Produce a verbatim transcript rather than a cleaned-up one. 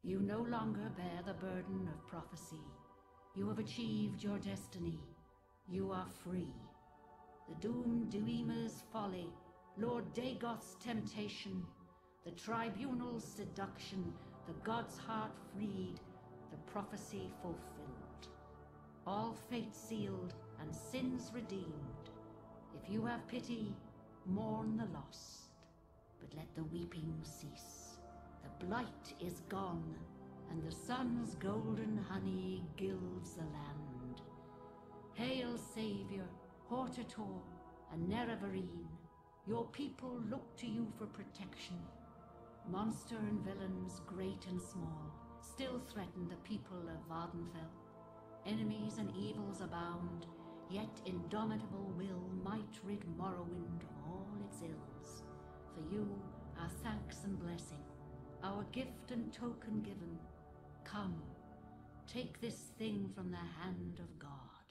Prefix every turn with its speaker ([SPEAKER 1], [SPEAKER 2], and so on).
[SPEAKER 1] You no longer bear the burden of prophecy. You have achieved your destiny. You are free. The doomed Duima's folly, Lord Dagoth's temptation, the tribunal's seduction, the god's heart freed, the prophecy fulfilled. All fate sealed and sins redeemed. If you have pity, mourn the lost, but let the weeping cease. The blight is gone, and the sun's golden honey gilds the land. Hail, Savior, Hortator, and Nerevarine. Your people look to you for protection. Monster and villains, great and small, still threaten the people of Vvardenfell. Enemies and evils abound, yet indomitable will might rid Morrowind of all its ills. For you, our thanks and blessing, our gift and token given. Come, take this thing from the hand of God.